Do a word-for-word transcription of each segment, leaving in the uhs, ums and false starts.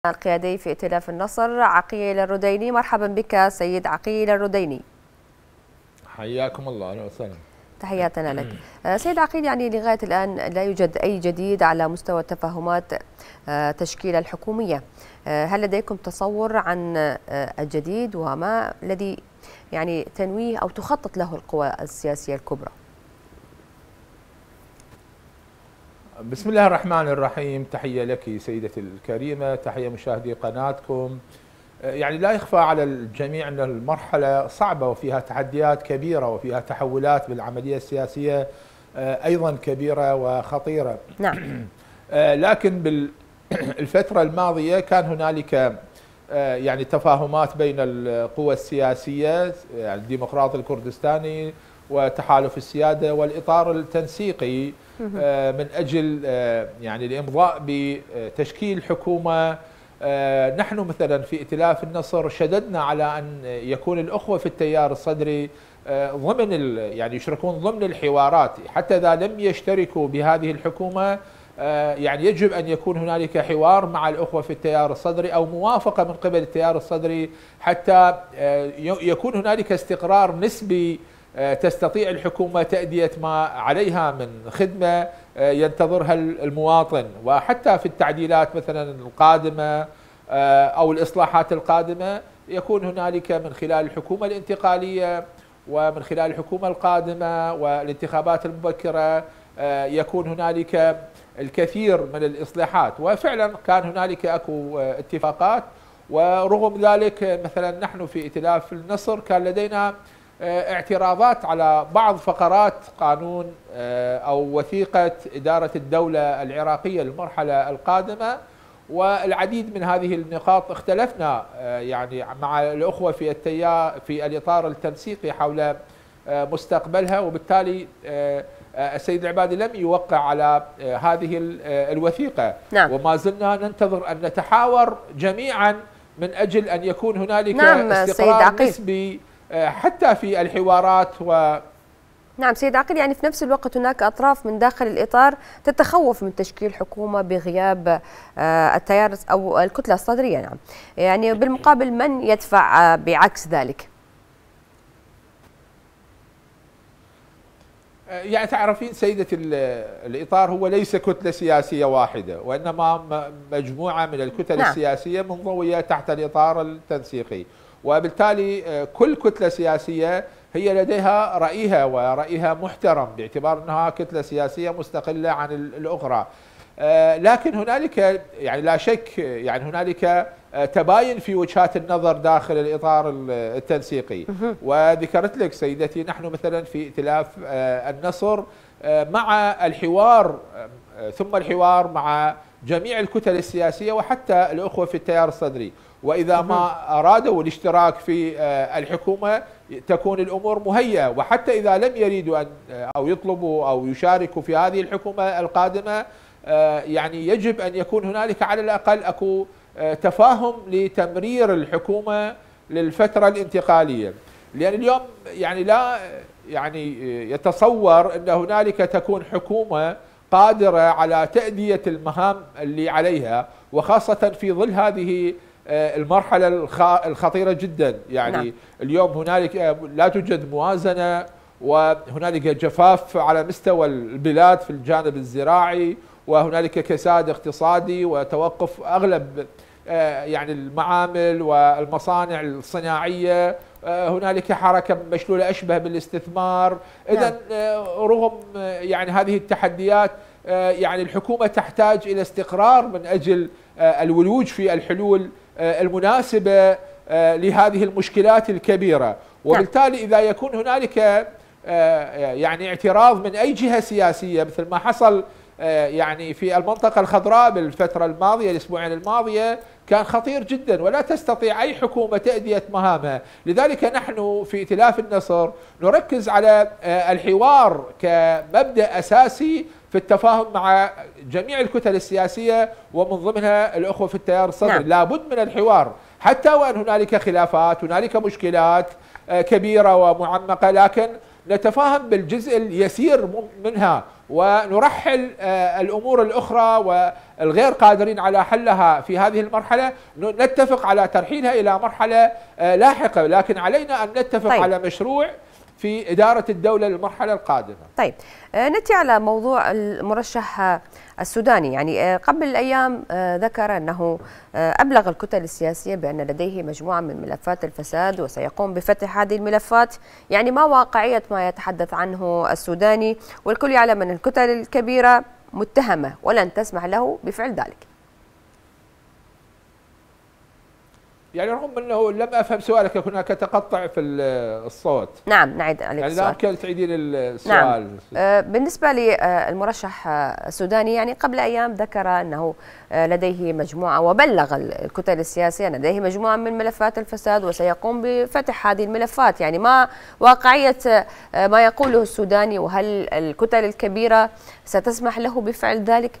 القيادي في ائتلاف النصر عقيل الرديني. مرحبا بك سيد عقيل الرديني. حياكم الله، اهلا وسهلا. تحياتنا لك. سيد عقيل، يعني لغايه الان لا يوجد اي جديد على مستوى التفاهمات تشكيل الحكوميه. هل لديكم تصور عن الجديد وما الذي يعني تنويه او تخطط له القوى السياسيه الكبرى؟ بسم الله الرحمن الرحيم. تحية لك سيدتي الكريمة، تحية مشاهدي قناتكم. يعني لا يخفى على الجميع أن المرحلة صعبة وفيها تحديات كبيرة وفيها تحولات بالعملية السياسية أيضا كبيرة وخطيرة. نعم. لكن بالفترة الماضية كان هنالك يعني تفاهمات بين القوى السياسية، يعني الديمقراطي الكردستاني وتحالف السيادة والإطار التنسيقي من أجل يعني الإمضاء بتشكيل حكومة. نحن مثلا في ائتلاف النصر شددنا على أن يكون الأخوة في التيار الصدري ضمن يعني يشاركون ضمن الحوارات، حتى إذا لم يشتركوا بهذه الحكومة يعني يجب أن يكون هنالك حوار مع الأخوة في التيار الصدري أو موافقة من قبل التيار الصدري حتى يكون هنالك استقرار نسبي تستطيع الحكومة تأدية ما عليها من خدمة ينتظرها المواطن. وحتى في التعديلات مثلا القادمة أو الإصلاحات القادمة يكون هنالك من خلال الحكومة الانتقالية ومن خلال الحكومة القادمة والانتخابات المبكرة يكون هنالك الكثير من الإصلاحات. وفعلا كان هنالك أكو اتفاقات، ورغم ذلك مثلا نحن في ائتلاف النصر كان لدينا اعتراضات على بعض فقرات قانون أو وثيقة إدارة الدولة العراقية للمرحلة القادمة، والعديد من هذه النقاط اختلفنا يعني مع الأخوة في التيار في الإطار التنسيقي حول مستقبلها، وبالتالي السيد العبادي لم يوقع على هذه الوثيقة. نعم. وما زلنا ننتظر أن نتحاور جميعا من أجل أن يكون هنالك نعم استقرار نسبي حتى في الحوارات. و نعم سيد عقيل، يعني في نفس الوقت هناك أطراف من داخل الإطار تتخوف من تشكيل حكومة بغياب التيار أو الكتلة الصدرية. نعم، يعني بالمقابل من يدفع بعكس ذلك؟ يعني تعرفين سيدة الإطار هو ليس كتلة سياسية واحدة، وإنما مجموعة من الكتل نعم. السياسية منضوية تحت الإطار التنسيقي، وبالتالي كل كتلة سياسية هي لديها رأيها ورأيها محترم باعتبار أنها كتلة سياسية مستقلة عن الأخرى. لكن هنالك يعني لا شك يعني هنالك تباين في وجهات النظر داخل الإطار التنسيقي. وذكرت لك سيدتي نحن مثلا في ائتلاف النصر مع الحوار ثم الحوار مع جميع الكتل السياسية وحتى الأخوة في التيار الصدري، وإذا ما أرادوا الاشتراك في الحكومة تكون الأمور مهيئة. وحتى إذا لم يريدوا أن أو يطلبوا أو يشاركوا في هذه الحكومة القادمة يعني يجب أن يكون هنالك على الأقل أكو تفاهم لتمرير الحكومة للفترة الانتقالية، لأن اليوم يعني لا يعني يتصور أن هنالك تكون حكومة قادرة على تأدية المهام اللي عليها، وخاصة في ظل هذه المرحلة الخطيرة جدا. يعني نعم. اليوم هنالك لا توجد موازنة، وهنالك جفاف على مستوى البلاد في الجانب الزراعي، وهنالك كساد اقتصادي وتوقف أغلب يعني المعامل والمصانع الصناعية. هنالك حركة مشلولة أشبه بالاستثمار. إذن رغم يعني هذه التحديات يعني الحكومة تحتاج إلى استقرار من أجل الولوج في الحلول المناسبة لهذه المشكلات الكبيرة. وبالتالي إذا يكون هنالك يعني اعتراض من أي جهة سياسية مثل ما حصل يعني في المنطقة الخضراء بالفترة الماضية الأسبوعين الماضية كان خطير جدا، ولا تستطيع أي حكومة تأدية مهامها. لذلك نحن في ائتلاف النصر نركز على الحوار كمبدأ أساسي في التفاهم مع جميع الكتل السياسية ومن ضمنها الأخوة في التيار الصدري. نعم. لابد من الحوار حتى وأن هنالك خلافات، هنالك مشكلات كبيرة ومعمقة، لكن نتفاهم بالجزء اليسير منها، ونرحل الأمور الأخرى والغير قادرين على حلها في هذه المرحلة، نتفق على ترحيلها إلى مرحلة لاحقة، لكن علينا أن نتفق طيب. على مشروع في إدارة الدولة للمرحلة القادمة. طيب نأتي على موضوع المرشح السوداني. يعني قبل الأيام ذكر أنه أبلغ الكتل السياسية بأن لديه مجموعة من ملفات الفساد وسيقوم بفتح هذه الملفات. يعني ما واقعية ما يتحدث عنه السوداني؟ والكل يعلم أن الكتل الكبيرة متهمة ولن تسمح له بفعل ذلك. يعني رغم أنه لم أفهم سؤالك، هناك تقطع في الصوت. نعم نعيد عليك يعني السؤال. إذا ممكن تعيدين السؤال. نعم. آه بالنسبة للمرشح السوداني، يعني قبل أيام ذكر أنه لديه مجموعة وبلغ الكتل السياسية أن لديه مجموعة من ملفات الفساد وسيقوم بفتح هذه الملفات. يعني ما واقعية ما يقوله السوداني؟ وهل الكتل الكبيرة ستسمح له بفعل ذلك؟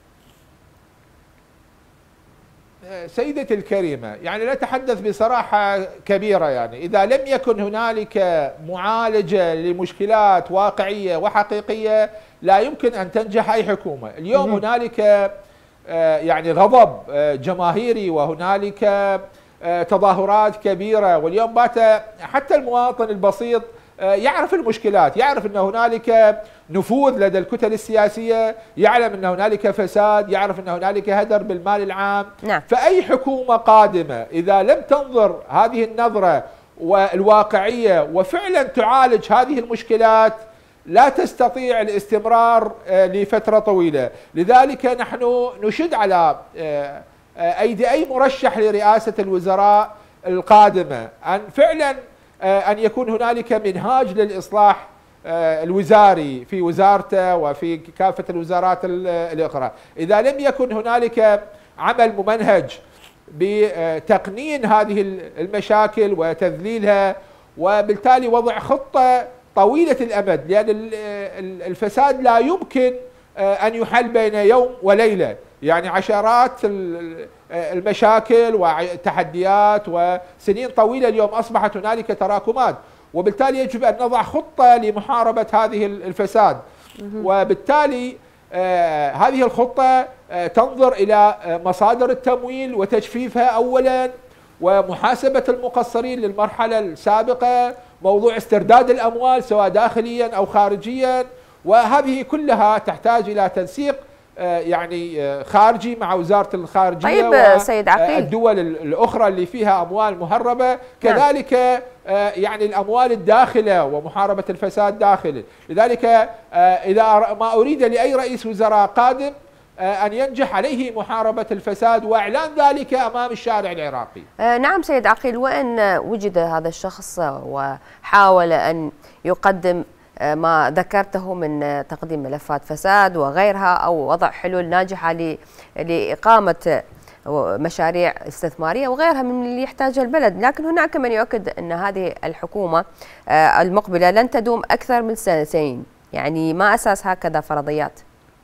سيدتي الكريمة، يعني لا أتحدث بصراحة كبيرة. يعني إذا لم يكن هنالك معالجة لمشكلات واقعية وحقيقية لا يمكن أن تنجح أي حكومة. اليوم هنالك يعني غضب جماهيري وهنالك تظاهرات كبيرة، واليوم بات حتى المواطن البسيط يعرف المشكلات، يعرف أن هنالك نفوذ لدى الكتل السياسية، يعلم أن هنالك فساد، يعرف أن هنالك هدر بالمال العام. نعم. فأي حكومة قادمة إذا لم تنظر هذه النظرة والواقعية وفعلا تعالج هذه المشكلات لا تستطيع الاستمرار لفترة طويلة. لذلك نحن نشد على أيدي أي مرشح لرئاسة الوزراء القادمة أن فعلا أن يكون هنالك منهاج للإصلاح الوزاري في وزارته وفي كافة الوزارات الأخرى. إذا لم يكن هنالك عمل ممنهج بتقنين هذه المشاكل وتذليلها، وبالتالي وضع خطة طويلة الأمد، لأن الفساد لا يمكن أن يحل بين يوم وليلة. يعني عشرات المشاكل وتحديات وسنين طويلة اليوم أصبحت هنالك تراكمات، وبالتالي يجب أن نضع خطة لمحاربة هذه الفساد. وبالتالي آه هذه الخطة آه تنظر إلى آه مصادر التمويل وتجفيفها أولا، ومحاسبة المقصرين للمرحلة السابقة، موضوع استرداد الأموال سواء داخليا أو خارجيا، وهذه كلها تحتاج إلى تنسيق يعني خارجي مع وزارة الخارجية. طيب سيد عقيل، والدول الأخرى اللي فيها أموال مهربة كذلك. نعم. يعني الأموال الداخلة ومحاربة الفساد داخل. لذلك إذا ما أريد لأي رئيس وزراء قادم أن ينجح عليه محاربة الفساد وإعلان ذلك أمام الشارع العراقي. نعم سيد عقيل، وإن وجد هذا الشخص وحاول أن يقدم ما ذكرته من تقديم ملفات فساد وغيرها أو وضع حلول ناجحة لإقامة مشاريع استثمارية وغيرها من اللي يحتاجها البلد، لكن هناك من يؤكد أن هذه الحكومة المقبلة لن تدوم أكثر من سنتين. يعني ما أساس هكذا فرضيات؟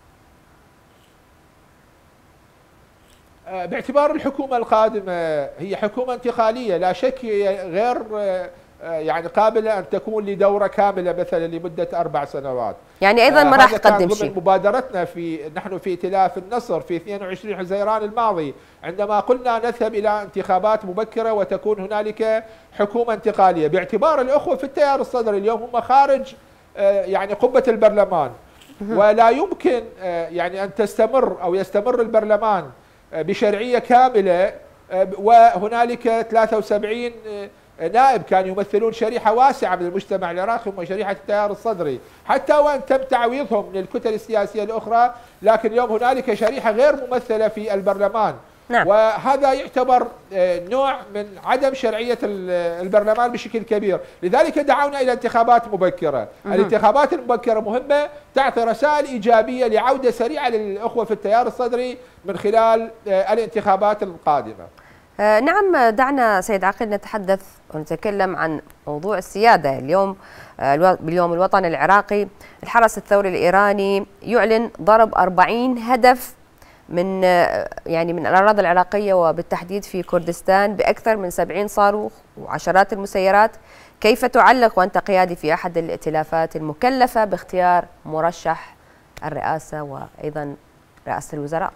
باعتبار الحكومة القادمة هي حكومة انتقالية، لا شك غير يعني قابلة أن تكون لدورة كاملة مثلا لمدة أربع سنوات. يعني أيضا ما راح تقدم شيء. ضمن مبادرتنا في نحن في ائتلاف النصر في اثنين وعشرين حزيران الماضي عندما قلنا نذهب إلى انتخابات مبكرة وتكون هنالك حكومة انتقالية، باعتبار الأخوة في التيار الصدري اليوم هم خارج يعني قبة البرلمان، ولا يمكن يعني أن تستمر أو يستمر البرلمان بشرعية كاملة وهنالك ثلاثة وسبعين نائب كانوا يمثلون شريحة واسعة من المجتمع العراقي هم شريحة التيار الصدري، حتى وان تم تعويضهم من الكتل السياسية الأخرى، لكن اليوم هنالك شريحة غير ممثلة في البرلمان. نعم. وهذا يعتبر نوع من عدم شرعية البرلمان بشكل كبير. لذلك دعونا إلى انتخابات مبكرة. مم. الانتخابات المبكرة مهمة، تعطي رسائل إيجابية لعودة سريعة للأخوة في التيار الصدري من خلال الانتخابات القادمة. آه نعم، دعنا سيد عقيل نتحدث ونتكلم عن موضوع السيادة. اليوم آه باليوم الوطني العراقي الحرس الثوري الإيراني يعلن ضرب أربعين هدف من آه يعني من الأراضي العراقية وبالتحديد في كردستان بأكثر من سبعين صاروخ وعشرات المسيرات. كيف تعلق وأنت قيادي في أحد الائتلافات المكلفة باختيار مرشح الرئاسة وأيضا رئاسة الوزراء؟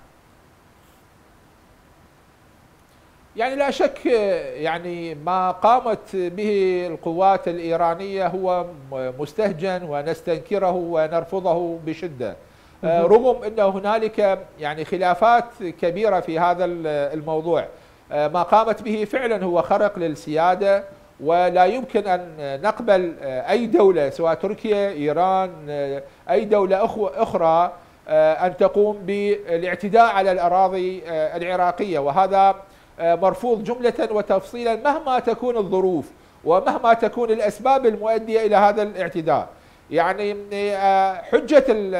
يعني لا شك يعني ما قامت به القوات الإيرانية هو مستهجن ونستنكره ونرفضه بشدة، رغم أن هنالك يعني خلافات كبيرة في هذا الموضوع. ما قامت به فعلا هو خرق للسيادة، ولا يمكن أن نقبل أي دولة سواء تركيا، إيران، أي دولة أخرى أن تقوم بالاعتداء على الأراضي العراقية، وهذا مرفوض جملة وتفصيلا مهما تكون الظروف ومهما تكون الأسباب المؤدية إلى هذا الاعتداء. يعني حجة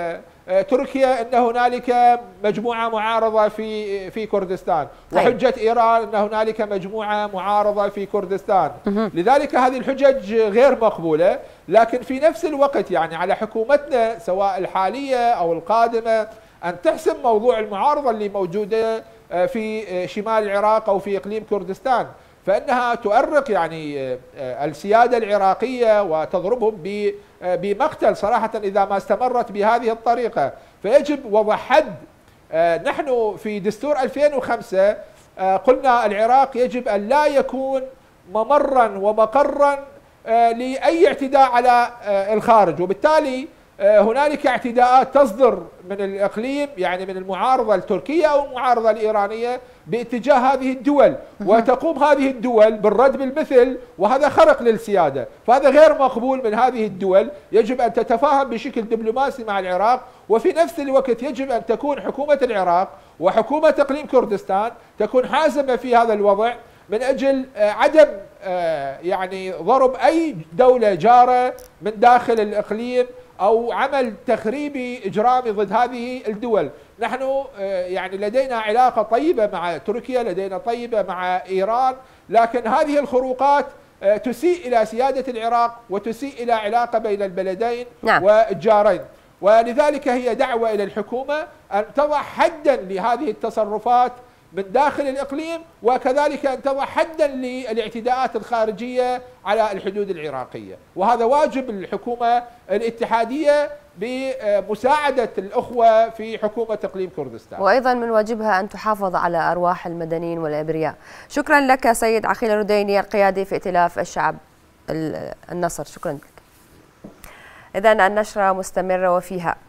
تركيا أن هنالك مجموعة معارضة في في كردستان، وحجة إيران أن هنالك مجموعة معارضة في كردستان، لذلك هذه الحجج غير مقبولة. لكن في نفس الوقت يعني على حكومتنا سواء الحالية أو القادمة أن تحسم موضوع المعارضة اللي موجودة في شمال العراق أو في إقليم كردستان، فإنها تؤرق يعني السيادة العراقية وتضربهم بمقتل صراحة إذا ما استمرت بهذه الطريقة. فيجب وضع حد. نحن في دستور ألفين وخمسة قلنا العراق يجب أن لا يكون ممرا ومقرا لأي اعتداء على الخارج، وبالتالي هنالك اعتداءات تصدر من الإقليم يعني من المعارضة التركية أو المعارضة الإيرانية باتجاه هذه الدول، وتقوم هذه الدول بالرد بالمثل، وهذا خرق للسيادة، فهذا غير مقبول من هذه الدول. يجب أن تتفاهم بشكل دبلوماسي مع العراق، وفي نفس الوقت يجب أن تكون حكومة العراق وحكومة إقليم كردستان تكون حازمة في هذا الوضع من أجل عدم يعني ضرب أي دولة جارة من داخل الإقليم أو عمل تخريبي إجرامي ضد هذه الدول. نحن يعني لدينا علاقة طيبة مع تركيا، لدينا طيبة مع إيران، لكن هذه الخروقات تسيء إلى سيادة العراق وتسيء إلى علاقة بين البلدين نعم. والجارين، ولذلك هي دعوة إلى الحكومة أن تضع حدا لهذه التصرفات من داخل الإقليم، وكذلك أن تضع حدا للاعتداءات الخارجية على الحدود العراقية، وهذا واجب الحكومة الاتحادية بمساعدة الأخوة في حكومة إقليم كردستان، وأيضا من واجبها أن تحافظ على أرواح المدنيين والأبرياء. شكرا لك سيد عقيل الرديني القيادي في ائتلاف الشعب النصر، شكرا لك. إذن النشرة مستمرة وفيها